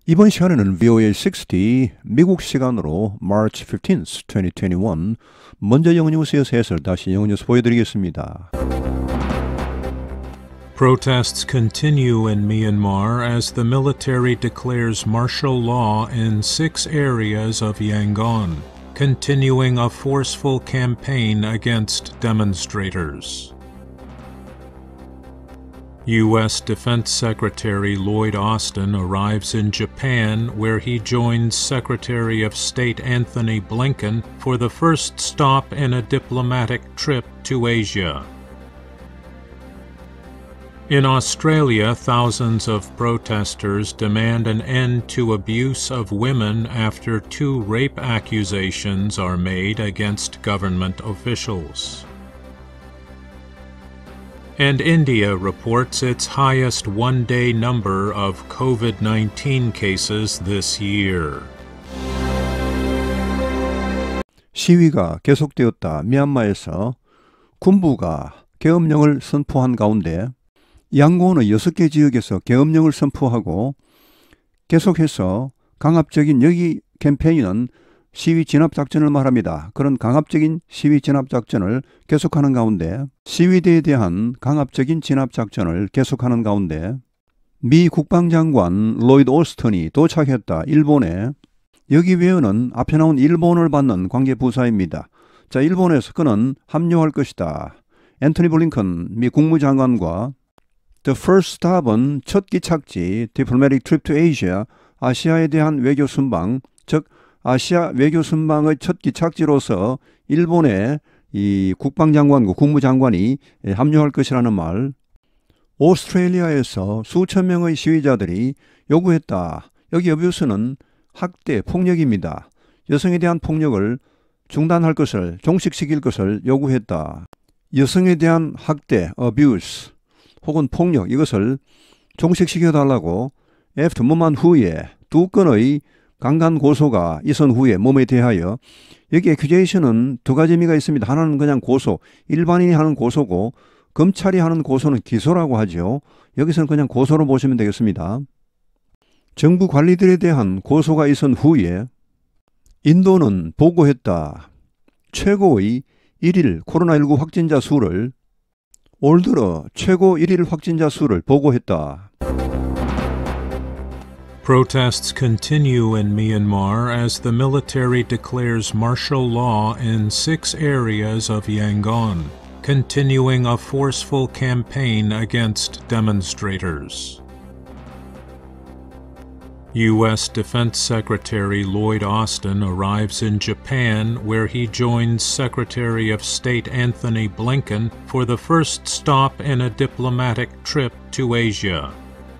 이번 시간에는 VOA 60 미국 시간으로 March 15th, 2021 먼저 영어 뉴스에서 해설 다시 영어 뉴스 보여드리겠습니다. Protests continue in Myanmar as the military declares martial law in 6 areas of Yangon, continuing a forceful campaign against demonstrators. U.S. Defense Secretary Lloyd Austin arrives in Japan, where he joins Secretary of State Anthony Blinken for the first stop in a diplomatic trip to Asia. In Australia, thousands of protesters demand an end to abuse of women after 2 rape accusations are made against government officials. And India reports its highest one-day number of COVID-19 cases this year. 시위가 계속되었다. 미얀마에서 군부가 계엄령을 선포한 가운데 양곤의 6개 지역에서 계엄령을 선포하고 계속해서 강압적인 여기 캠페인은 시위 진압작전을 말합니다. 그런 강압적인 시위 진압작전을 계속하는 가운데 시위대에 대한 강압적인 진압작전을 계속하는 가운데 미 국방장관 로이드 오스턴이 도착했다. 일본에. 여기 외에는 앞에 나온 일본을 받는 관계부사입니다. 자, 일본에서 그는 합류할 것이다. 앤토니 블링컨 미 국무장관과 The first stop은 첫 기착지 Diplomatic Trip to Asia, 아시아에 대한 외교 순방, 즉 아시아 외교 순방의 첫 기착지로서 일본의 이 국방장관과 국무장관이 합류할 것이라는 말. 오스트레일리아에서 수천 명의 시위자들이 요구했다. 여기 어뷰스는 학대, 폭력입니다. 여성에 대한 폭력을 중단할 것을, 종식시킬 것을 요구했다. 여성에 대한 학대, abuse, 혹은 폭력, 이것을 종식시켜달라고 애프터 후에 2건의 강간 고소가 있은 후에 몸에 대하여 여기 액큐제이션은 2가지 의미가 있습니다. 하나는 그냥 고소, 일반인이 하는 고소고 검찰이 하는 고소는 기소라고 하죠. 여기서는 그냥 고소로 보시면 되겠습니다. 정부 관리들에 대한 고소가 있은 후에 인도는 보고했다. 최고의 1일 코로나19 확진자 수를 올 들어 최고 1일 확진자 수를 보고했다. Protests continue in Myanmar as the military declares martial law in 6 areas of Yangon, continuing a forceful campaign against demonstrators. U.S. Defense Secretary Lloyd Austin arrives in Japan, where he joins Secretary of State Anthony Blinken for the first stop in a diplomatic trip to Asia.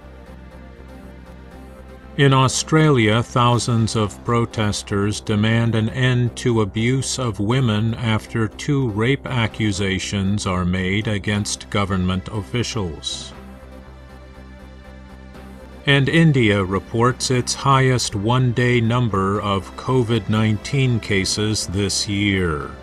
In Australia, thousands of protesters demand an end to abuse of women after 2 rape accusations are made against government officials. And India reports its highest one-day number of COVID-19 cases this year.